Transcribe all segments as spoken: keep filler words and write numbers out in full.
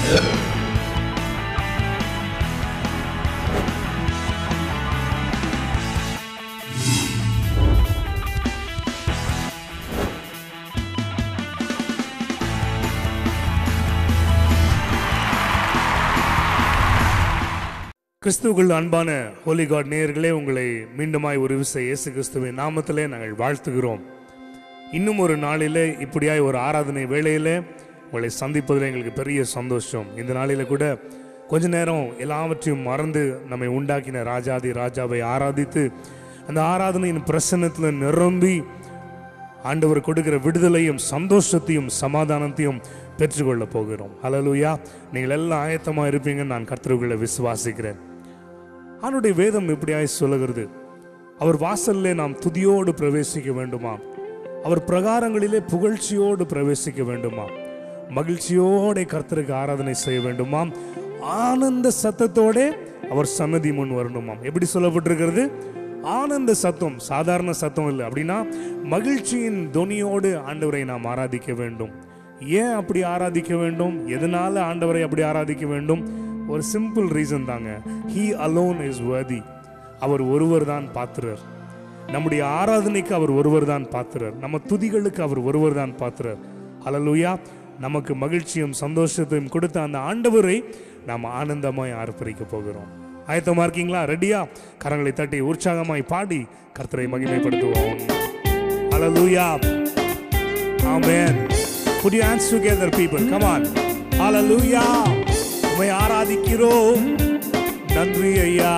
கிறிஸ்துவுக்குள் அன்பான ஹோலி காட் நேயர்களே, உங்களை மீண்டுமாய் ஒரு விசை இயேசு கிறிஸ்துவின் நாமத்திலே நாங்கள் வாழ்த்துகிறோம். இன்னும் ஒரு நாளிலே இப்படியாய் ஒரு ஆராதனை வேளையிலே உங்களை சந்திப்பதில் எங்களுக்கு பெரிய சந்தோஷம். இந்த நாளில் கூட கொஞ்ச நேரம் எல்லாவற்றையும் மறந்து நம்மை உண்டாக்கின ராஜாதி ராஜாவை ஆராதித்து அந்த ஆராதனையின் பிரசன்னத்தில் நிரம்பி ஆண்டவர் கொடுக்கிற விடுதலையும் சந்தோஷத்தையும் சமாதானத்தையும் பெற்றுக்கொள்ள போகிறோம். ஹல்லேலூயா. நீங்கள் எல்லாம் ஆயத்தமாக இருப்பீங்கன்னு நான் கர்த்தருக்குள்ளே விசுவாசிக்கிறேன். அவனுடைய வேதம் இப்படியாய் சொல்லுகிறது, அவர் வாசல்லே நாம் துதியோடு பிரவேசிக்க வேண்டுமா, அவர் பிரகாரங்களிலே புகழ்ச்சியோடு பிரவேசிக்க வேண்டுமா, மகிழ்ச்சியோட கர்த்தருக்கு ஆராதனை செய்ய வேண்டுமாம், ஆனந்த சத்தத்தோட அவர் சன்னதி முன் வரணுமாம். எப்படி சொல்லப்பட்டிருக்கிறது? ஆனந்த சத்தம், சாதாரண சத்தம் இல்லை. அப்படின்னா மகிழ்ச்சியின் தொனியோடு ஆண்டவரை நாம் ஆராதிக்க வேண்டும். ஏன் அப்படி ஆராதிக்க வேண்டும்? எதனால ஆண்டவரை அப்படி ஆராதிக்க வேண்டும்? ஒரு சிம்பிள் ரீசன் தாங்க. He alone is worthy. அவர் ஒருவர் தான் பாத்திரர். நம்முடைய ஆராதனைக்கு அவர் ஒருவர் தான் பாத்திரர். நம்ம துதிகளுக்கு அவர் ஒருவர் தான் பாத்திரர். ஹல்லேலூயா. நமக்கு மகிழ்ச்சியும் சந்தோஷத்தையும் கொடுத்த அந்த ஆண்டவரை நாம் ஆனந்தமாய் ஆர்ப்பரிக்க போகிறோம். ஆயத்தமா இருக்கீங்களா? ரெடியா? கரங்களை தட்டி உற்சாகமாய் பாடி கர்த்தரை மகிமைப்படுத்துவோம். ஹல்லேலூயா. ஆமென். Put your hands together, people. Come on. Hallelujah. உம்மை ஆராதிக்கிறோம். நன்றி ஐயா.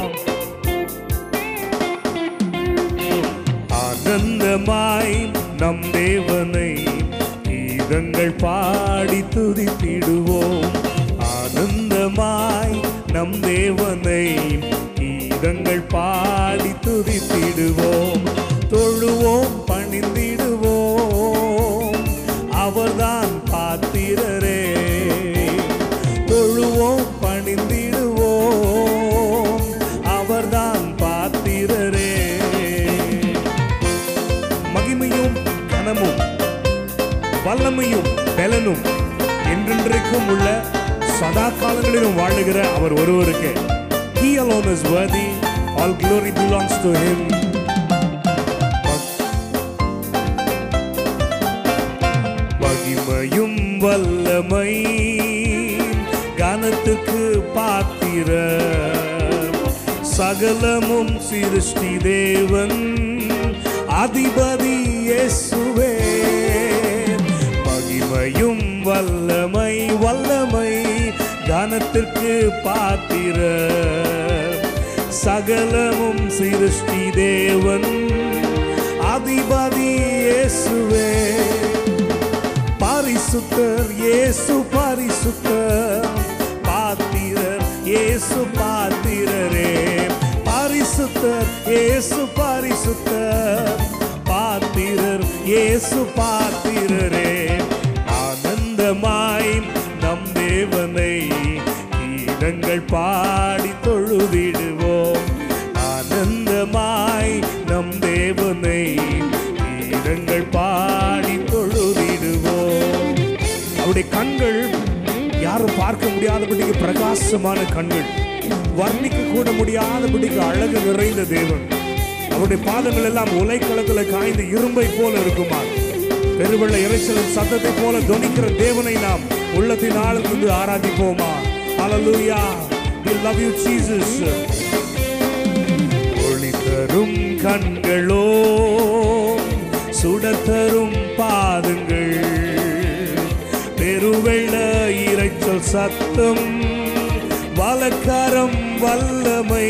ஆனந்தமாய் நம் தேவனை கீதங்கள் பாடி துதித்திடுவோம். ஆனந்தமாய் நம் தேவனை கீதங்கள் பாடி துதித்திடுவோம். தொழுவோம், பணிந்திடுவோம், அவர்தான் பாத்திரரே. தொழுவோம், பணிந்திடுவோம், அவர்தான் பாத்திரரே. மகிமையும் கனமும் வல்லமையும் பலனும் என்றென்றைக்கும் உள்ள சதா காலங்களிலும் வாழுகிற அவர் ஒருவருக்கு. He alone is worthy. All glory belongs to him. மகிமையும் வல்லமை கனத்துக்கு பாத்திர, சகலமும் சிருஷ்டி தேவன் அதிபதி இயேசுவே. மகிமையும் வல்லமை வல்லமை கனத்திற்கு பாத்திர, சகலமும் சிருஷ்டி தேவன் அதிபதி இயேசுவே. பரிசுத்தர் இயேசு பரிசுத்தர், பாத்திரர் இயேசு பாத்திரரே. பரிசுத்தர் இயேசு பரிசுத்தர், பாத்திரர் இயேசு பாத்திரரே. ஆனந்தமாய் நம் தேவனை கீதங்கள் பாடி தொழுதிடுவோம். ஆனந்தமாய் நம் தேவனை கீதங்கள் பாடி தொழுதிடுவோம். அவருடைய கண்கள் யாரும் பார்க்க முடியாதபடிக்கு பிரகாசமான கண்கள், வர்ணிக்க கூட முடியாதபடிக்கு அழகு நிறைந்த தேவன். அவருடைய பாதங்கள் எல்லாம் உலைக்களத்தில் காய்ந்த இரும்பை போல இருக்குமா, பெருவெள்ள இறைச்சலின் சத்தத்தை போல தொனிக்கிற தேவனை நாம் உள்ளத்தின் ஆழ்ந்து ஆராதிப்போமா. Hallelujah. We love you, Jesus. ஒளி தரும் கண்களோ, சுடத்தரும் பாதங்கள், பெருவெள்ள இறைச்சல் சத்தம், வலக்கரம் வல்லமை.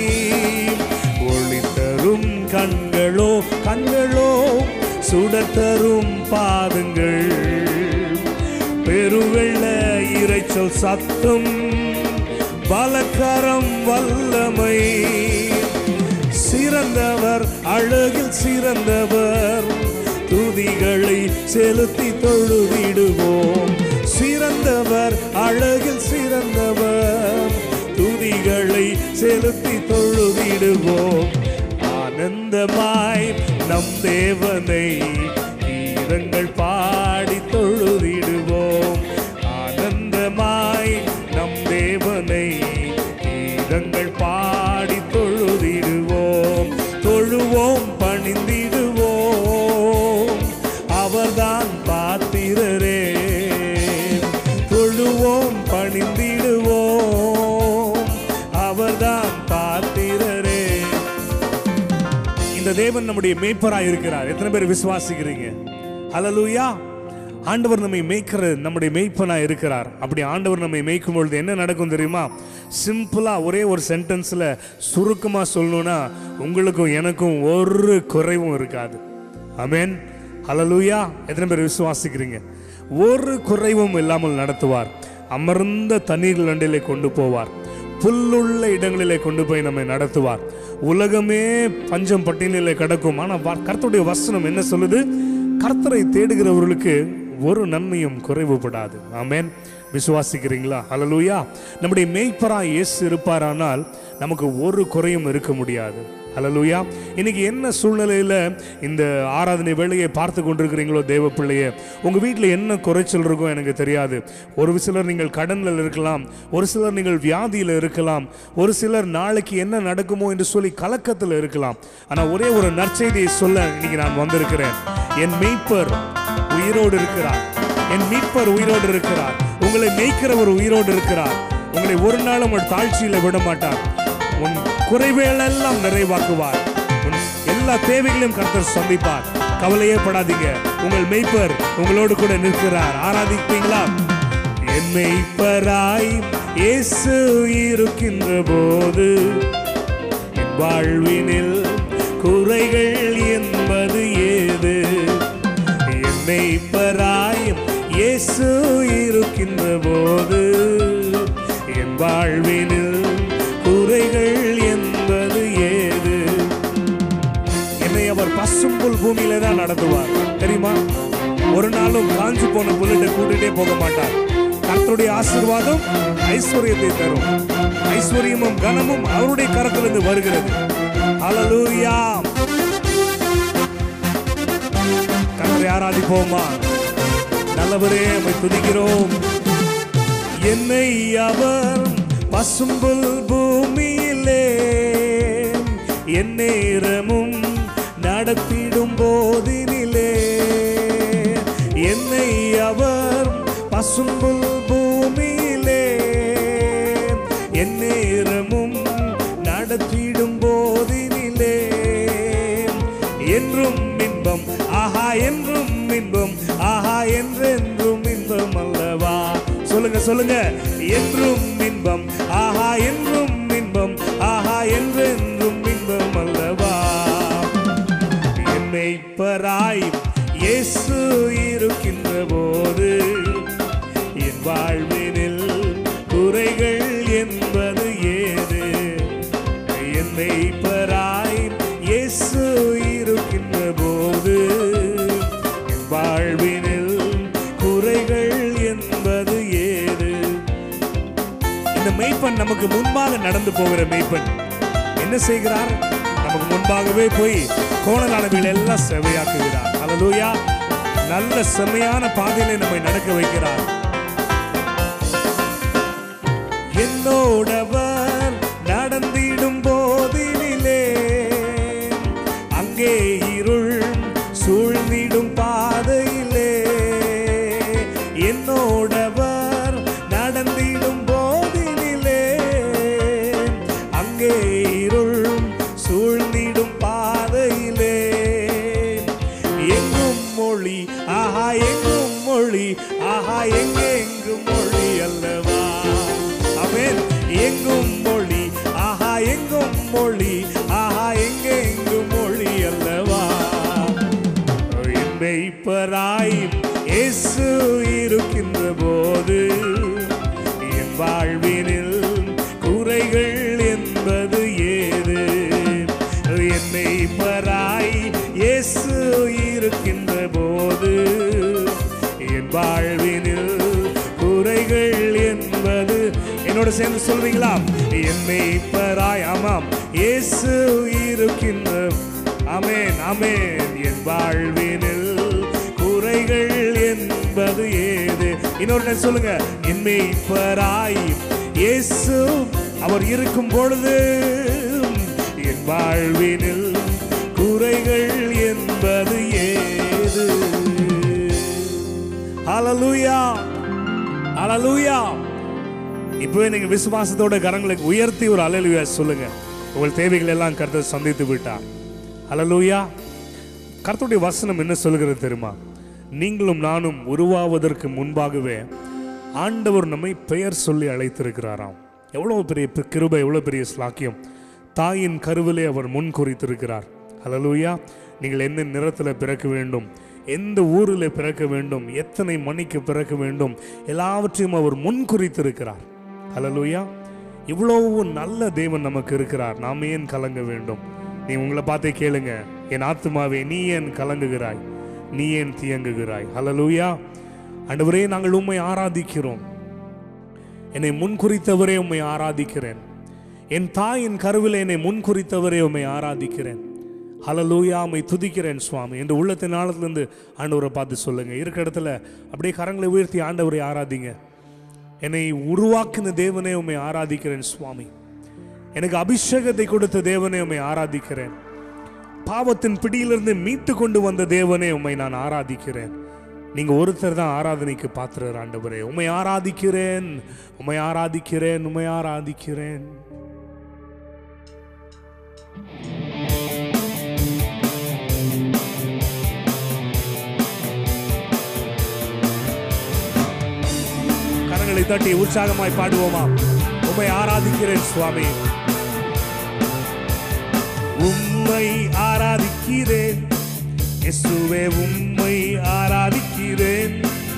ஒளி தரும் கண்களோ கண்களோ, சுடத்தரும் பாதங்கள், பெருவெள்ள இறைச்சல் சத்தம், வலக்கரம் வல்லமை. சிறந்தவர் அழகில் சிறந்தவர், துதிகளை செலுத்தி தொழுதிடுவோம். சிறந்தவர் அழகில் சிறந்தவர், துதிகளை செலுத்தி தொழுதிடுவோம். ஆனந்தமாய் நம் தேவனை கீதங்கள் பாடி தொழுதிடுவோம். ஆனந்தமாய் தேவன் நம்முடைய மேய்ப்பராய் இருக்கிறார். எத்தனை பேர் விசுவாசிக்கிறீங்க? ஹல்லேலூயா. ஆண்டவர் நம்மை மேய்க்கிற நம்முடைய மேய்ப்பனா இருக்கிறார். அப்படி ஆண்டவர் நம்மை மேய்க்கும் பொழுது என்ன நடக்கும் தெரியுமா? சிம்பிளா ஒரே ஒரு சென்டென்ஸ்ல சுருக்கமா சொல்லணும்னா, உங்களுக்கும் எனக்கும் ஒரு குறைவும் இருக்காது. ஆமென். ஹல்லேலூயா. எத்தனை பேர் விசுவாசிக்கிறீங்க? ஒரு குறைவும் இல்லாமல் நடத்துவார். அமர்ந்த தண்ணீர் லண்டிலே கொண்டு போவார். புல்லுள்ள இடங்களிலே கொண்டு போய் நம்மை நடத்துவார். உலகமே பஞ்சம் பட்டியலிலே கிடக்கும். ஆனால் கர்த்தருடைய வசனம் என்ன சொல்லுது? கர்த்தரை தேடுகிறவர்களுக்கு ஒரு நன்மையும் குறைவுபடாது. ஆமென். விசுவாசிக்கிறீங்களா? ஹல்லேலூயா. நம்முடைய மேய்ப்பராய் இயேசு இருப்பாரானால் நமக்கு ஒரு குறையும் இருக்க முடியாது. ஹல்லேலூயா. இன்னைக்கு என்ன சூழ்நிலையில் இந்த ஆராதனை வேலையை பார்த்து கொண்டிருக்கிறீங்களோ தேவ பிள்ளையே, உங்கள் வீட்டில் என்ன குறைச்சல் இருக்கும் எனக்கு தெரியாது. ஒரு சிலர் நீங்கள் கடனில் இருக்கலாம், ஒரு சிலர் நீங்கள் வியாதியில் இருக்கலாம், ஒரு சிலர் நாளைக்கு என்ன நடக்குமோ என்று சொல்லி கலக்கத்தில் இருக்கலாம். ஆனால் ஒரே ஒரு நற்செய்தியை சொல்ல இன்னைக்கு நான் வந்திருக்கிறேன். என் மேய்ப்பர் உயிரோடு இருக்கிறார். என் மீட்பர் உயிரோடு இருக்கிறார். உங்களை மேய்க்கிறவர் உயிரோடு இருக்கிறார். உங்களை ஒரு நாளும் ஒரு தாழ்ச்சியில் விட மாட்டார். உன் குறைவேளெல்லாம் நிறைவாக்குவார். உன் எல்லா தேவைகளையும் கர்த்தர் சந்திப்பார். கவலையே படாதீங்க. உங்கள் மேய்ப்பர் உங்களோடு கூட நிற்கிறார். ஆராதிப்பீங்களா? என் மேய்ப்பராய் இயேசு இருக்கின்ற போது என் வாழ்வினில் குறைகள் என்பது ஏது? என் மேய்ப்பராய் இயேசு இருக்கின்ற போது என் வாழ்வினில் குறைகள் என்பது ஏது? என்னை அவர் பசும்புல் பூமியில தான் நடத்துவார். தெரியுமா? ஒரு நாளும் காஞ்சி போன புல்லிட்ட கூட்டிட்டே போக மாட்டார். கர்த்தருடைய ஆசீர்வாதம் ஐஸ்வர்யத்தை தரும். ஐஸ்வர்யமும் கனமும் அவருடைய கரத்திலிருந்து வருகிறது. ஹல்லேலூயா. கர்த்தரை ஆராதிப்போமா? நல்லவரே, உம்மை துதிக்கிறோம். என்னை அவர் பசும்புல் பூமியிலே என் நேரமும் நடத்திடும் போதினிலே, என்னை அவர் பசும்புல் பூமியிலே என் நேரமும் நடத்திடும் போதினிலே, என்றும் இன்பம் ஆஹா, என்றும் இன்பம் ஆஹா, என்றென்றும் இன்பம் அல்லவா? சொல்லுங்க சொல்லுங்க. என்றும் இன்பம் ஆஹா, என்றும் இன்பம் ஆஹா, என்றென்றும் இன்பம் அல்லவா? என் மேய்ப்பராய் இயேசு இருக்கின்ற போது என் வாழ்வினில் குறைகள் என்பது ஏது? என் மேய்ப்பராய் இயேசு இருக்கின்ற போது என் வாழ்வினில் குறைகள் என்பது ஏது? இந்த மேய்ப்பன் நமக்கு முன்பாக நடந்து போகிற மேய்ப்பன் என்ன செய்கிறார்? நமக்கு முன்பாகவே போய் கோணலானவைகள் எல்லாம் செவையாக்குகிறார். ஹல்லேலூயா. நல்ல செம்மையான பாதையிலே நம்மை நடக்க வைக்கிறார். என்னோடவர் நடந்திடும் போதினிலே அங்கே இருள் சூழ்ந்திடும் பாதையிலே, என்னோடவர் நடந்திடும் போதினிலே அங்கே இருள் சூழ்ந்திடும் பாதையிலே, எங்கும் மொழி ஆஹா, எங்கும் மொழி ஆஹா, எங்கெங்கும் மொழி அல்லவா? ஆமென். எங்கும் மொழி ஆஹா, எங்கும் மொழி ஆஹா, எங்கெங்கும் மொழி அல்லவா? என் மேய்ப்பராய் இயேசு இருக்கின்ற போது என் வாழ்வினில் குறைகள் என்பது ஏது? என் மேய்ப்பராய் இயேசு இருக்கின்ற போது என் வாழ்வினில் குறைகள் என்பது, என்னோட சேர்ந்து சொல்றீங்களா? என் மேய்ப்பராய், ஆமாம், இயேசு இருக்கின்ற, ஆமென் ஆமென், என் வாழ்வினில் குறைகள் என்பது ஏது? இன்னொரு சொல்லுங்க. என் மேய்ப்பராய் இயேசு அவர் இருக்கும் பொழுது என் வாழ்வினில் குறைகள் என்பது ஏது? ஹல்லேலூயா. ஹல்லேலூயா. இப்பவே நீங்க விசுவாசத்தோட கரங்களை உயர்த்தி ஒரு ஹல்லேலூயா சொல்லுங்க. உங்கள் தேவைகள் எல்லாம் கர்த்தர் சந்தித்து விட்டார். ஹல்லேலூயா. கர்த்தருடைய வசனம் என்ன சொல்கிறது தெரியுமா? நீங்களும் நானும் உருவாவதற்கு முன்பாகவே ஆண்டவர் நம்மை பெயர் சொல்லி அழைத்திருக்கிறாராம். எவ்வளோ பெரிய கிருபை, எவ்வளோ பெரிய ஸ்லாக்கியம். தாயின் கருவிலே அவர் முன் குறித்திருக்கிறார். ஹல்லேலூயா. நீங்கள் எந்த நிறத்தில் பிறக்க வேண்டும், எந்த ஊரில் பிறக்க வேண்டும், எத்தனை மணிக்கு பிறக்க வேண்டும், எல்லாவற்றையும் அவர் முன் குறித்திருக்கிறார். ஹல்லேலூயா. இவ்வளவு நல்ல தேவன் நமக்கு இருக்கிறார். நாம் ஏன் கலங்க வேண்டும்? நீ உங்களை பார்த்தே கேளுங்க, என் ஆத்துமாவே நீ ஏன் கலங்குகிறாய், நீ ஏன் தியங்குகிறாய்? ஹல்லேலூயா. ஆண்டவரே, நாங்கள் உம்மை ஆராதிக்கிறோம். என்னை முன்குறித்தவரே உம்மை ஆராதிக்கிறேன். என் தாயின் கருவில் என்னை முன்குறித்தவரே உம்மை ஆராதிக்கிறேன். ஹல்லேலூயா. உம்மை துதிக்கிறேன் சுவாமி என்று உள்ளத்தின் ஆழத்திலிருந்து ஆண்டவரை பார்த்து சொல்லுங்க. இருக்கிற இடத்துல அப்படியே கரங்களை உயர்த்தி ஆண்டவரை ஆராதிங்க. என்னை உருவாக்கின தேவனே உம்மை ஆராதிக்கிறேன் சுவாமி. எனக்கு அபிஷேகத்தை கொடுத்த தேவனே உம்மை ஆராதிக்கிறேன். பாவத்தின் பிடியிலிருந்து மீட்டு கொண்டு வந்த தேவனே உம்மை நான் ஆராதிக்கிறேன். நீங்க ஒருத்தர் தான் ஆராதனைக்கு பாத்திரர் ஆண்டவரே. உம்மை ஆராதிக்கிறேன், உம்மை ஆராதிக்கிறேன், உம்மை ஆராதிக்கிறேன். கரங்களை தட்டி உற்சாகமாய் பாடுவோமா? உம்மை ஆராதிக்கிறேன் சுவாமி. உம்மை ஆராதிக்கிறேன் இயேசுவே, உம்மை ஆராதிக்கிறேன்.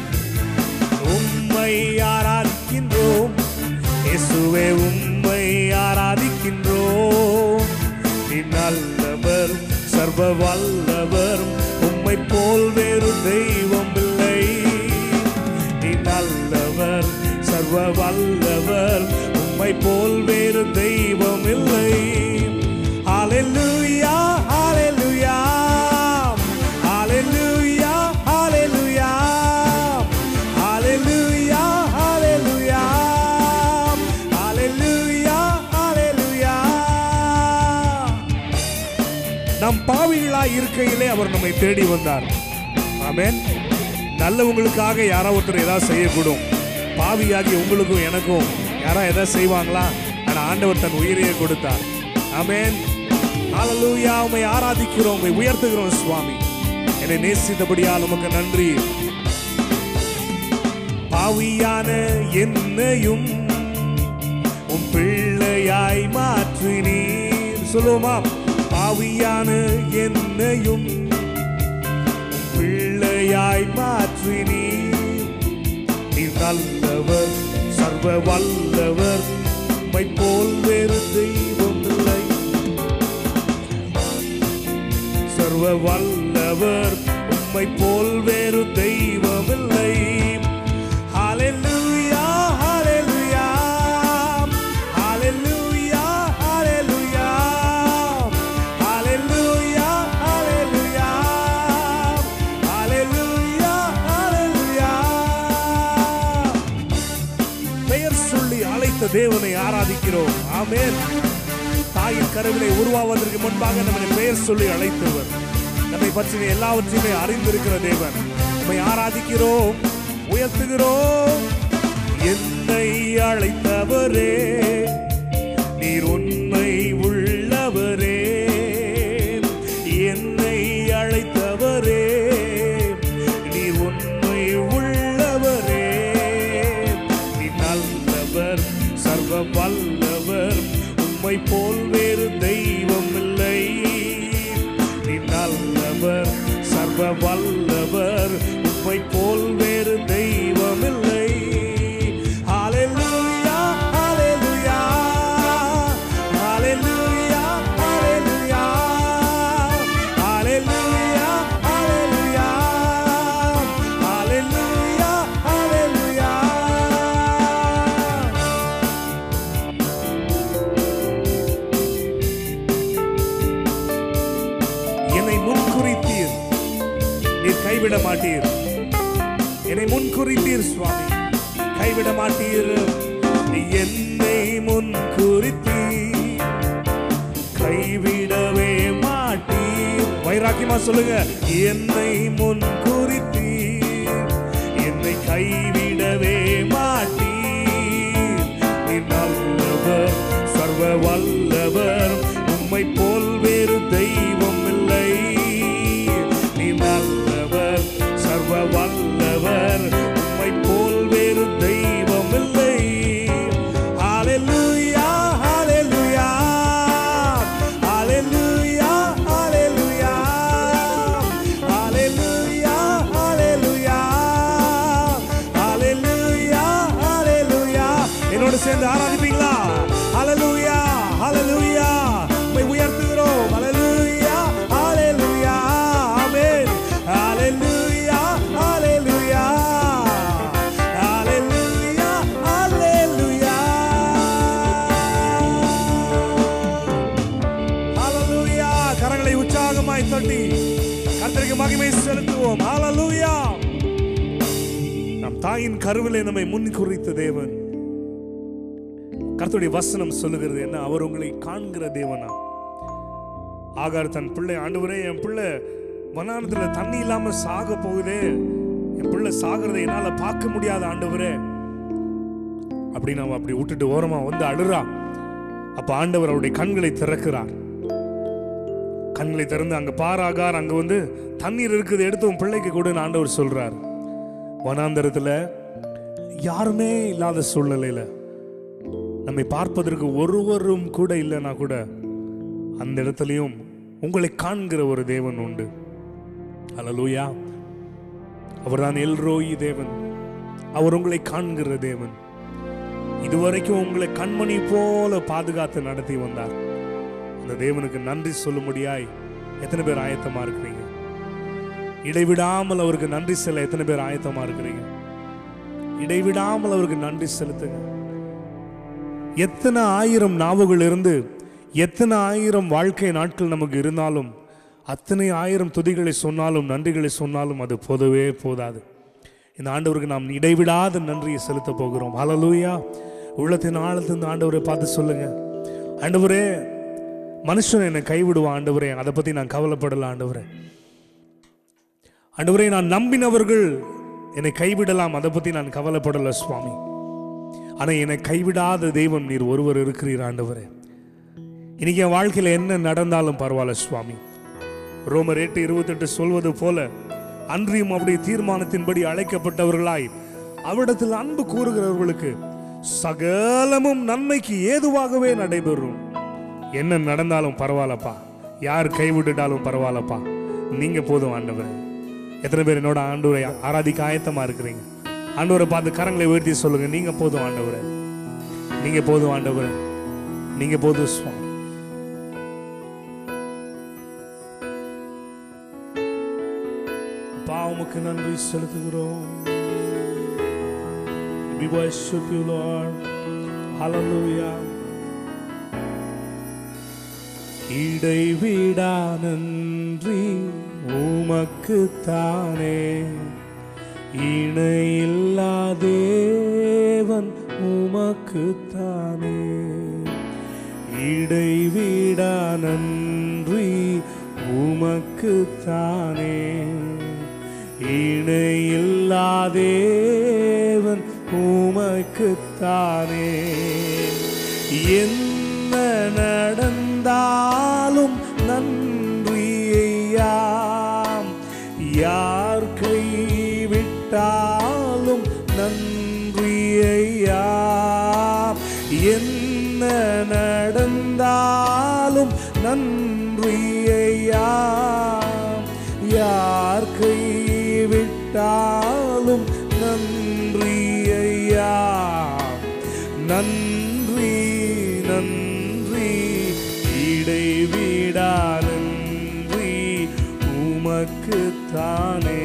உம்மை ஆராதிக்கின்றோம் இயேசுவே, உம்மை ஆராதிக்கின்றோம். நீ நல்லவர், சர்வ வல்லவர், உம்மை போல் வேறு தெய்வம் இல்லை. நீ நல்லவர், சர்வ வல்லவர், உம்மை போல் வேறு தெய்வம் இல்லை. ஹல்லேலூயா, ஹல்லேலூயா, ஹல்லேலூயா, ஹல்லேலூயா, ஹல்லேலூயா, ஹல்லேலூயா, ஹல்லேலூயா, ஹல்லேலூயா. நம் பாவிகளாய் இருக்கையிலே அவர் நம்மை தேடி வந்தார். ஆமென். நல்லவங்களுக்காக யாராவது ஒருத்தர் ஏதாவது செய்யக்கூடும். பாவியாகி உங்களுக்கும் எனக்கும் யாரா எதாவது செய்வாங்களா? ஆனால் ஆண்டவர் தன் உயிரையே கொடுத்தார். ஆமென். ஹல்லேலூயா. உம்மை ஆராதிக்கிறோம், உம்மை உயர்த்துகிறோம் சுவாமி. என்னை நேசித்தபடியால் உமக்கு நன்றி. பாவியான என்னையும் உம் பிள்ளையாய் மாற்றினீர். சொல்லுவோமா? பாவியான என்னையும் உம் பிள்ளையாய் மாற்றினீர். நீ நல்லவர், சர்வ வல்லவர், உம்மை போல் வேறு தெய்வம் இல்லை. சர்வ வல்லவர், உம்மை போல் வேறு தெய்வம் இல்லை. ஹல்லேலூயா, ஹல்லேலூயா, ஹல்லேலூயா, ஹல்லேலூயா, ஹல்லேலூயா, ஹல்லேலூயா, ஹல்லேலூயா, ஹல்லேலூயா. பெயர் சொல்லி அழைத்த தேவனை ஆராதிக்கிறோம். ஆமென். தாயின் கருவிலை உருவாவதற்கு முன்பாக நம்மை பெயர் சொல்லி அழைத்தவர், நம்மை பற்றின எல்லாவற்றையுமே அறிந்திருக்கிற தேவன். நம்மை ஆராதிக்கிறோம், உயர்த்துகிறோம். என்னை அழைத்தவரே, நீர் உண்மை உள்ளவரே. என்னை அழைத்தவரே, நீர் உண்மை உள்ளவரே. நீ நல்லவர், சர்வ வல்லவர், உம்மை போல் வேறு தெய்வம் இல்லை. நீ நல்லவர், சர்வ வல்லவர், உம்மை போல் வேறு தெய்வம் இல்லை. ஹல்லேலூயா, ஹல்லேலூயா, ஹல்லேலூயா, ஹல்லேலூயா, ஹல்லேலூயா, ஹல்லேலூயா, ஹல்லேலூயா, ஹல்லேலூயா. என்னை முன்குறித்தீர், நீர் கைவிட மாட்டீர். என்னை முன்குறித்தீர் சுவாமி, கைவிட மாட்டீர். என்னை முன்குறித்தீர், கைவிடவே மாட்டீர். வைராக்கியமா சொல்லுங்க. என்னை முன்குறித்தீர், என்னை கைவிடவே மாட்டீர். நீ நல்லவர், சர்வ வல்லவர், உம்மை போல் வேறு தெய்வம் இல்லை. சேர்ந்து ஆராதிப்பீங்களா? ஹல்லேலூயா ஹல்லேலூயா உம்மை உயர்த்துகிறோம். ஹல்லேலூயா ஹல்லேலூயா ஆமென். ஹல்லேலூயா ஹல்லேலூயா ஹல்லேலூயா ஹல்லேலூயா ஹல்லேலூயா. கரங்களை உற்சாகமாய் தட்டி கர்த்தருக்கு மகிமை செலுத்துவோம். ஹல்லேலூயா. நம் தாயின் கருவிலே நம்மை முன் குறித்த தேவன். கர்த்தருடைய வசனம் சொல்லுகிறது என்ன? அவர் உங்களை காண்கிற தேவனா. ஆகார் தன் பிள்ளை, ஆண்டவரே என் பிள்ளை வனாந்தரத்துல தண்ணி இல்லாம சாக போகுதே, என் பிள்ளை சாகிறதை என்னால பார்க்க முடியாத ஆண்டவரே அப்படின்னு அவன் அப்படி விட்டுட்டு ஓரமா வந்து அழுறா. அப்ப ஆண்டவர் அவருடைய கண்களை திறக்கிறார். கண்களை திறந்து அங்க பாராகார், அங்க வந்து தண்ணீர் இருக்குது, எடுத்து உன் பிள்ளைக்கு கொடுன்னு ஆண்டவர் சொல்றார். வனாந்தரத்துல யாருமே இல்லாத சூழ்நிலையில நம்மை பார்ப்பதற்கு ஒருவரும் கூட இல்லைன்னா கூட அந்த இடத்துலையும் உங்களை காண்கிற ஒரு தேவன் உண்டு. ஹல்லேலூயா. அவர்தான் எல்ரோயி தேவன். அவர் உங்களை காண்கிற தேவன். இதுவரைக்கும் உங்களை கண்மணி போல பாதுகாத்து நடத்தி வந்தார். அந்த தேவனுக்கு நன்றி சொல்லும்படியாய் எத்தனை பேர் ஆயத்தமா இருக்கிறீங்க? இடைவிடாமல் அவருக்கு நன்றி செல்ல எத்தனை பேர் ஆயத்தமா இருக்கிறீங்க? இடைவிடாமல் அவருக்கு நன்றி செலுத்துங்க. எத்தனை ஆயிரம் நாவுகள் இருந்து எத்தனை ஆயிரம் வாழ்க்கை நாட்கள் நமக்கு இருந்தாலும், அத்தனை ஆயிரம் துதிகளை சொன்னாலும் நன்றிகளை சொன்னாலும் அது போதவே போதாது. இந்த ஆண்டவருக்கு நாம் இடைவிடாத நன்றியை செலுத்த போகிறோம். ஹல்லேலூயா. உள்ளத்தின் ஆழத்தின் ஆண்டவரை பார்த்து சொல்லுங்க, ஆண்டவரே மனுஷன் என்னை கைவிடுவான் ஆண்டவரே, அதை பத்தி நான் கவலைப்படல ஆண்டவரே. ஆண்டவரே நான் நம்பினவர்கள் என்னை கைவிடலாம், அதை பத்தி நான் கவலைப்படல சுவாமி. ஆனா என்னை கைவிடாத தெய்வம் நீர் ஒருவர் இருக்கிறீர் ஆண்டவரே. இன்னைக்கு என் வாழ்க்கையில என்ன நடந்தாலும் பரவாயில்ல சுவாமி. ரோமர் எட்டு இருபத்தி எட்டு சொல்வது போல, அன்றியும் அவருடைய தீர்மானத்தின்படி அழைக்கப்பட்டவர்களாய் அவரிடத்தில் அன்பு கூறுகிறவர்களுக்கு சகலமும் நன்மைக்கு ஏதுவாகவே நடைபெறும். என்ன நடந்தாலும் பரவாயில்லப்பா, யார் கைவிட்டுட்டாலும் பரவாயில்லப்பா, நீங்க போதும் ஆண்டவரே. எத்தனை பேர் என்னோட ஆண்டவரை ஆராதிக்க ஆயத்தமா இருக்கிறீங்க? ஆண்டவரை பார்த்து கரங்களை உயர்த்தி சொல்லுங்க, நீங்க போதும் ஆண்டவரே, நீங்க போதும் ஆண்டவரே, நீங்க போதும் சுவாமி. உமக்கு நன்றி செலுத்துகிறோம். We worship you, Lord. Hallelujah. இடைவிடா நன்றி உமக்கு தானே, இணையில்லா தேவன் உமக்கு தானே. இடைவிடா நன்றி உமக்கு தானே, இணையில்லா தேவன் உமக்கு தானே. என்ன நடந்தாலும் நன்றி ஐயா, யார் கைவிட்டாலும் நன்றி ஐயா. என்ன நடந்தாலும் நன்றி ஐயா, யார் கைவிட்டாலும் நன்றி ஐயா. நன்றி நன்றி இடைவிடா நன்றி உமக்கு தானே,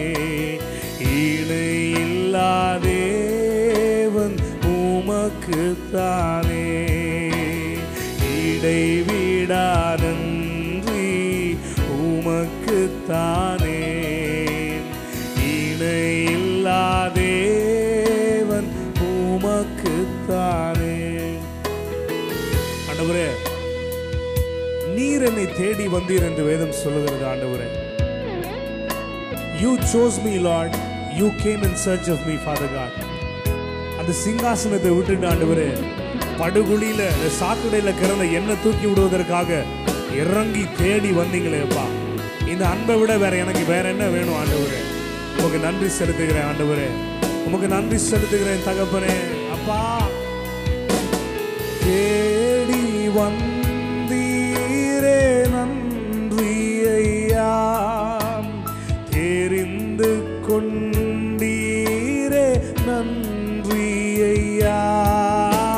இணையில்லா தேவன் உமக்கு தானே. இடைவிடா நன்றி உமக்கு தானே, இணையில்லா தேவன் உமக்கு தானே. ஆண்டவரே நீர் என்னை தேடி வந்தீர் என்று வேதம் சொல்லுகிறது. ஆண்டவரே, you chose me Lord, you came in search of me Father God. அந்த சிங்காசனத்தை விட்டுட்டு ஆண்டவரே படுகுழியில சாக்கடையில கிடந்த என்ன தூக்கி விடுவதற்காக இறங்கி தேடி வந்தீங்களேப்பா. இந்த அன்பை விட வேற எனக்கு வேற என்ன வேணும் ஆண்டவரே? உமக்கு நன்றி செலுத்துகிறேன் ஆண்டவரே, உமக்கு நன்றி செலுத்துகிறேன் தகப்பனே. அப்பா தேடி வந்தீரே நன்றி ஐயா, தெரிந்து கொண்டீரே நன்றி ஐயா.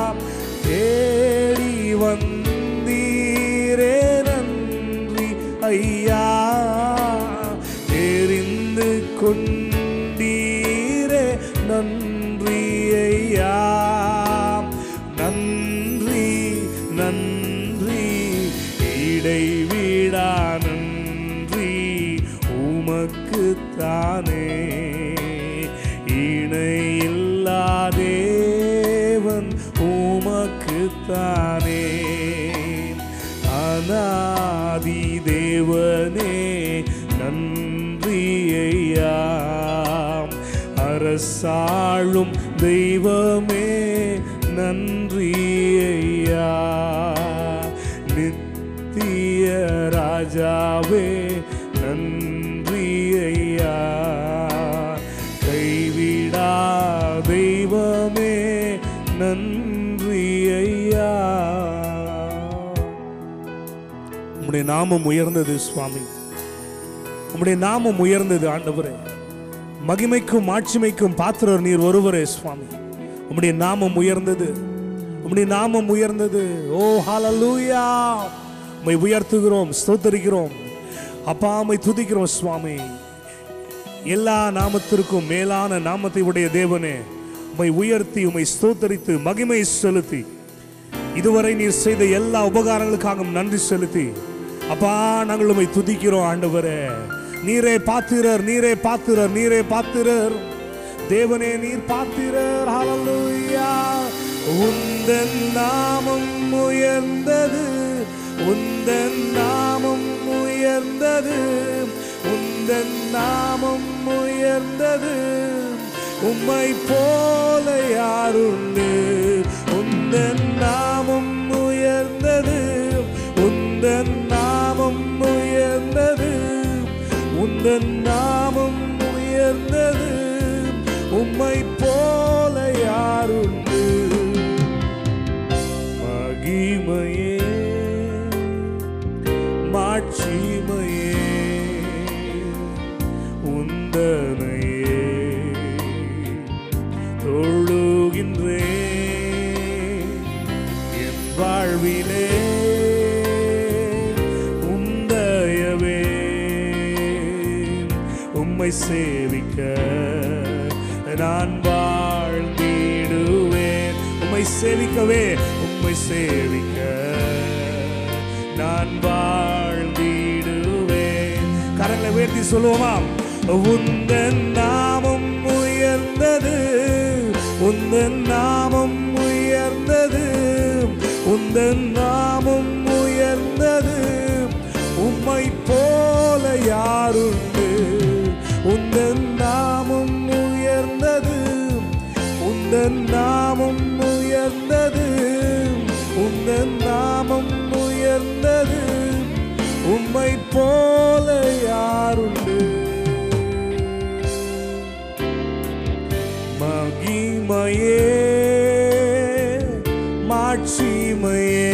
நன்றி ஐயா, நன்றி நன்றி, இடைவிடா நன்றி உமக்குத்தானே. இணையில்லா தேவன் உமக்குத்தானே. அநாதி தேவனே நன்றி ஐயா, அரசாளும் தெய்வமே நன்றி ஐயா, நித்திய ராஜாவே நன்றி ஐயா, கைவிடா தெய்வமே நன்றி ஐயா. உம்முடைய நாமம் உயர்ந்தது சுவாமி, உம்முடைய நாமம் உயர்ந்தது ஆண்டவரே. மகிமைக்கும் மாட்சிமைக்கும் பாத்திரர் நீர் ஒருவரே சுவாமி. உம்முடைய நாமம் உயர்ந்தது, உம்முடைய நாமம் உயர்ந்தது. ஓ ஹல்லேலூயா, உம்மை உயர்த்துகிறோம், ஸ்தோத்திரிக்கிறோம் அப்பா, உம்மை துதிக்கிறோம் சுவாமி. எல்லா நாமத்திற்கும் மேலான நாமத்தை உடைய தேவனே, உம்மை உயர்த்தி உம்மை ஸ்தோத்தரித்து மகிமை செலுத்தி இதுவரை நீர் செய்த எல்லா உபகாரங்களுக்காகவும் நன்றி செலுத்தி அப்பா நாங்கள் உம்மை துதிக்கிறோம் ஆண்டவரே. நீரே பாத்திரர், நீரே பாத்திரர், நீரே பாத்திரர் தேவனே, நீர் பாத்திரர். ஹல்லேலூயா. உந்தன் நாமம் உயர்ந்தது, உந்தன் நாமம் உயர்ந்தது, உந்தன் நாமம் உயர்ந்தது, உம்மை போல யாருண்டு. உந்தன் நாமம் உயர்ந்தது, உந்தன் நாமம் உயர்ந்தது, உந்தன் நாமம் உயர்ந்தது, உம்மை போல யாருண்டு. மகிமையே மாட்சிமையே உந்தனையே தொழுகின்றே. என் வாழ்விலே உந்தயவே உம்மை சேவிக்க நான் வாழ்ந்திடுவேன். உம்மை சேவிக்கவே, உம்மை சேவிக்க நான் வாழ்ந்திடுவேன். கரங்களை உயர்த்தி சொல்லுவோமா? உந்தன் நாமம் உயர்ந்தது, உந்தன் நாமம் உயர்ந்தது, உந்தன் நாமம் உயர்ந்தது, உம்மை போல யாருண்டு. உந்தன் நாமம் உயர்ந்தது, உந்தன் நாமம் உயர்ந்தது, உந்தன் நாமம் உயர்ந்தது, உம்மை போல யாருண்டு. மகிமையே மாட்சிமையே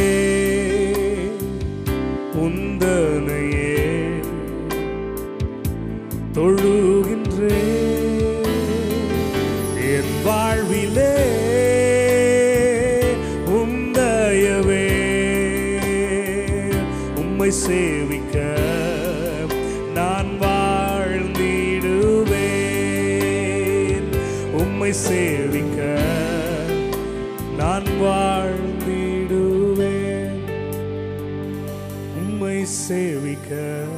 உந்தனையே தொழுகின்றே. என் வாழ்விலே உந்தயவே உம்மை சேவிக்க நான் வாழ்ந்திடுவேன். உம்மை சேவிக்க நான் வாழ்ந்திடுவேன். உம்மை சேவிக்க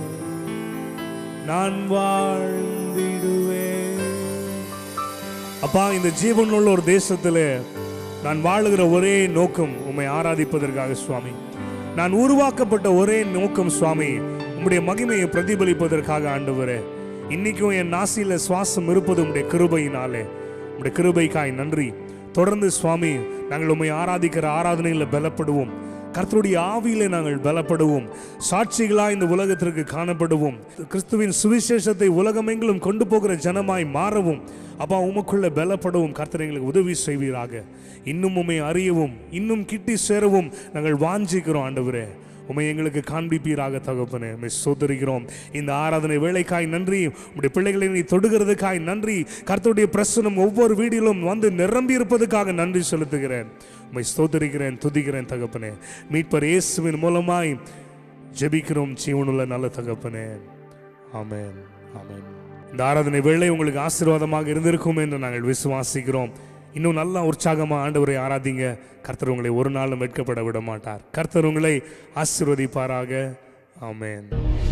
நான் வாழ்ந்திடுவேன். அப்பா, இந்த ஜீவனுள்ள ஒரு தேசத்தில் நான் வாழுகிற ஒரே நோக்கம் உம்மை ஆராதிப்பதற்காக சுவாமி. நான் உருவாக்கப்பட்ட ஒரே நோக்கம் சுவாமி உம்முடைய மகிமையை பிரதிபலிப்பதற்காக ஆண்டவரே. இன்னைக்கும் என் நாசியில சுவாசம் இருப்பது உம்முடைய கிருபையினாலே. உம்முடைய கிருபைக்காய் நன்றி. தொடர்ந்து சுவாமி நாங்கள் உம்மை ஆராதிக்கிற ஆராதனையில் பலப்படுவோம். கர்த்தருடைய ஆவியிலே நாங்கள் பலப்படுவோம். சாட்சிகளாய் இந்த உலகத்திற்கு காணப்படுவோம். கிறிஸ்துவின் சுவிசேஷத்தை உலகமெங்கிலும் கொண்டு போகிற ஜனமாய் மாறவும் அப்பா உமக்குள்ள பலப்படவும் கர்த்தர் எங்களுக்கு உதவி செய்வீராக. இன்னும் உம்மை அறியவும் இன்னும் கிட்டி சேரவும் நாங்கள் வாஞ்சிக்கிறோம் ஆண்டவரே. உம்மை எங்களுக்கு காண்பிப்பீராக தகப்பனே. உம்மை ஸ்தோத்திரிக்கிறோம். இந்த ஆராதனை வேளைக்காய் நன்றி. உம்முடைய பிள்ளைகளை நீ தொடுகிறதுக்காய் நன்றி. கர்த்தருடைய பிரசனம் ஒவ்வொரு வீடிலும் வந்து நிரம்பி இருப்பதுக்காக நன்றி செலுத்துகிறேன். உம்மை ஸ்தோத்திரிக்கிறேன், துதிக்கிறேன் தகப்பனே. மீட்பர் இயேசுவின் மூலமாய் ஜெபிக்கிறோம் ஜீவனுள்ள நல்ல தகப்பனே. ஆமென், ஆமென். இந்த ஆராதனை வேளை உங்களுக்கு ஆசீர்வாதமாக இருந்திருக்கும் என்று நாங்கள் விசுவாசிக்கிறோம். இன்னும் நல்லா உற்சாகமாக ஆண்டவரை ஆராதிங்க. கர்த்தர் உங்களை ஒரு நாளும் வெட்கப்பட விட மாட்டார். கர்த்தர் உங்களை ஆசீர்வதிப்பாராக. ஆமென்.